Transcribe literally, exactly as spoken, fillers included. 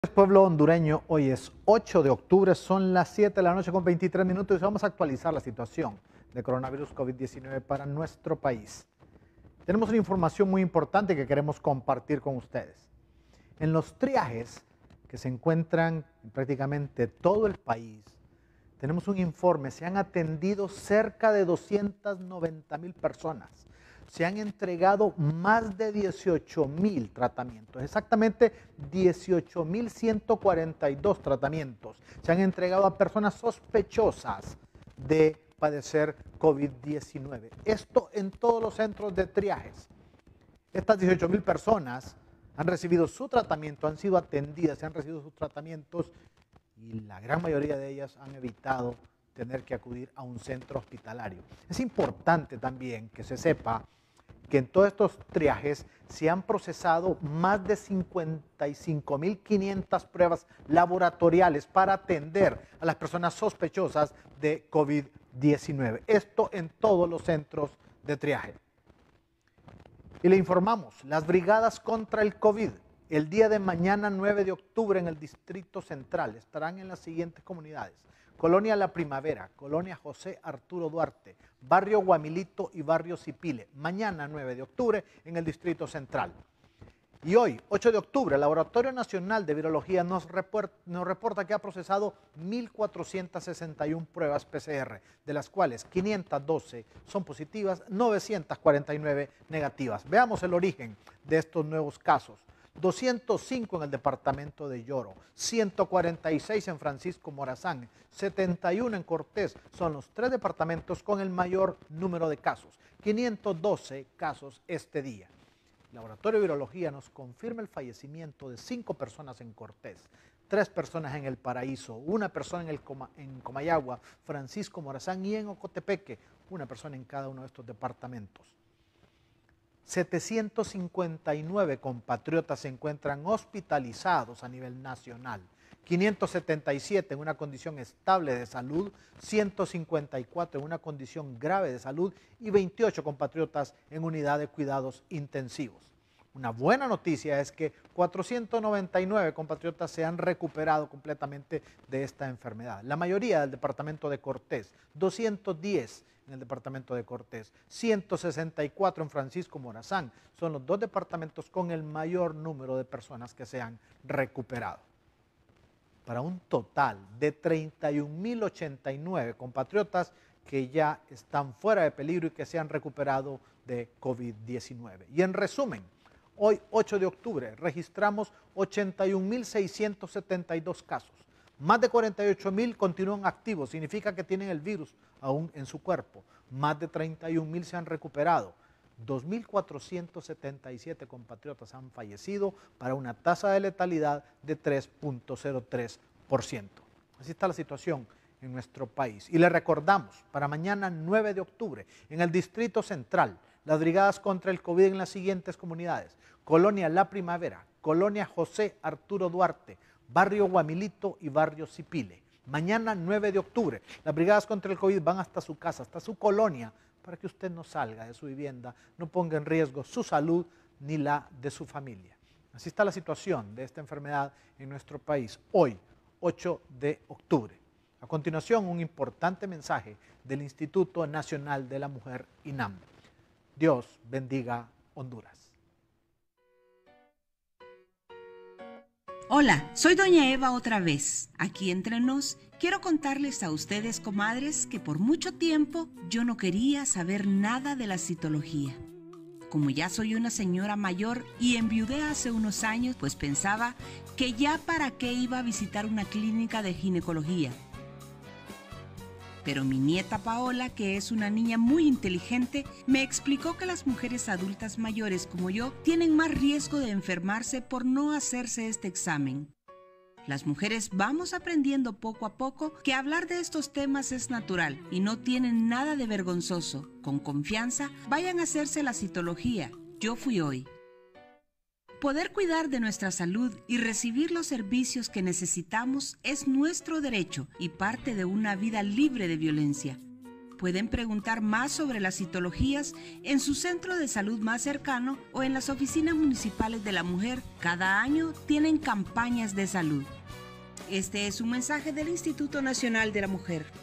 Pueblo hondureño, hoy es ocho de octubre, son las siete de la noche con veintitrés minutos y vamos a actualizar la situación de coronavirus COVID diecinueve para nuestro país. Tenemos una información muy importante que queremos compartir con ustedes. En los triajes que se encuentran en prácticamente todo el país, tenemos un informe, se han atendido cerca de doscientas noventa mil personas. Se han entregado más de dieciocho mil tratamientos, exactamente dieciocho mil ciento cuarenta y dos tratamientos. Se han entregado a personas sospechosas de padecer COVID diecinueve. Esto en todos los centros de triajes. Estas dieciocho mil personas han recibido su tratamiento, han sido atendidas, se han recibido sus tratamientos y la gran mayoría de ellas han evitado tener que acudir a un centro hospitalario. Es importante también que se sepa que en todos estos triajes se han procesado más de cincuenta y cinco mil quinientas pruebas laboratoriales para atender a las personas sospechosas de COVID diecinueve. Esto en todos los centros de triaje. Y le informamos, las brigadas contra el COVID, el día de mañana nueve de octubre en el Distrito Central, estarán en las siguientes comunidades: Colonia La Primavera, Colonia José Arturo Duarte, Barrio Guamilito y Barrio Cipile. Mañana nueve de octubre en el Distrito Central. Y hoy, ocho de octubre, el Laboratorio Nacional de Virología nos reporta, nos reporta que ha procesado mil cuatrocientas sesenta y una pruebas P C R, de las cuales quinientas doce son positivas, novecientas cuarenta y nueve negativas. Veamos el origen de estos nuevos casos. doscientos cinco en el departamento de Lloro, ciento cuarenta y seis en Francisco Morazán, setenta y uno en Cortés. Son los tres departamentos con el mayor número de casos, quinientos doce casos este día. El Laboratorio de Virología nos confirma el fallecimiento de cinco personas en Cortés, tres personas en El Paraíso, una persona en, el Coma, en Comayagua, Francisco Morazán y en Ocotepeque, una persona en cada uno de estos departamentos. setecientos cincuenta y nueve compatriotas se encuentran hospitalizados a nivel nacional, quinientos setenta y siete en una condición estable de salud, ciento cincuenta y cuatro en una condición grave de salud y veintiocho compatriotas en unidad de cuidados intensivos. Una buena noticia es que cuatrocientos noventa y nueve compatriotas se han recuperado completamente de esta enfermedad. La mayoría del departamento de Cortés, doscientos diez en el departamento de Cortés, ciento sesenta y cuatro en Francisco Morazán. Son los dos departamentos con el mayor número de personas que se han recuperado, para un total de treinta y un mil ochenta y nueve compatriotas que ya están fuera de peligro y que se han recuperado de COVID diecinueve. Y en resumen, hoy ocho de octubre registramos ochenta y un mil seiscientos setenta y dos casos. Más de cuarenta y ocho mil continúan activos, significa que tienen el virus aún en su cuerpo. Más de treinta y un mil se han recuperado. dos mil cuatrocientos setenta y siete compatriotas han fallecido para una tasa de letalidad de tres punto cero tres por ciento. Así está la situación en nuestro país. Y le recordamos, para mañana nueve de octubre, en el Distrito Central, las brigadas contra el COVID en las siguientes comunidades: Colonia La Primavera, Colonia José Arturo Duarte, Barrio Guamilito y Barrio Cipile. Mañana nueve de octubre, las brigadas contra el COVID van hasta su casa, hasta su colonia, para que usted no salga de su vivienda, no ponga en riesgo su salud ni la de su familia. Así está la situación de esta enfermedad en nuestro país, hoy, ocho de octubre. A continuación, un importante mensaje del Instituto Nacional de la Mujer, INAM. Dios bendiga Honduras. Hola, soy doña Eva otra vez. Aquí entre nos, quiero contarles a ustedes, comadres, que por mucho tiempo yo no quería saber nada de la citología. Como ya soy una señora mayor y enviudé hace unos años, pues pensaba que ya para qué iba a visitar una clínica de ginecología. Pero mi nieta Paola, que es una niña muy inteligente, me explicó que las mujeres adultas mayores como yo tienen más riesgo de enfermarse por no hacerse este examen. Las mujeres vamos aprendiendo poco a poco que hablar de estos temas es natural y no tienen nada de vergonzoso. Con confianza, vayan a hacerse la citología. Yo fui hoy. Poder cuidar de nuestra salud y recibir los servicios que necesitamos es nuestro derecho y parte de una vida libre de violencia. Pueden preguntar más sobre las citologías en su centro de salud más cercano o en las oficinas municipales de la mujer. Cada año tienen campañas de salud. Este es un mensaje del Instituto Nacional de la Mujer.